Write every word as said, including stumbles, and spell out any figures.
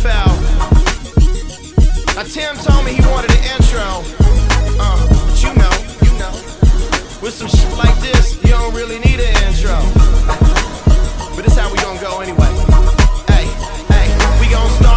fell. Now Tim told me he wanted an intro, uh, but you know, you know, with some shit like this, you don't really need an intro. But this how we gon' go anyway. Hey, hey, we gon' start.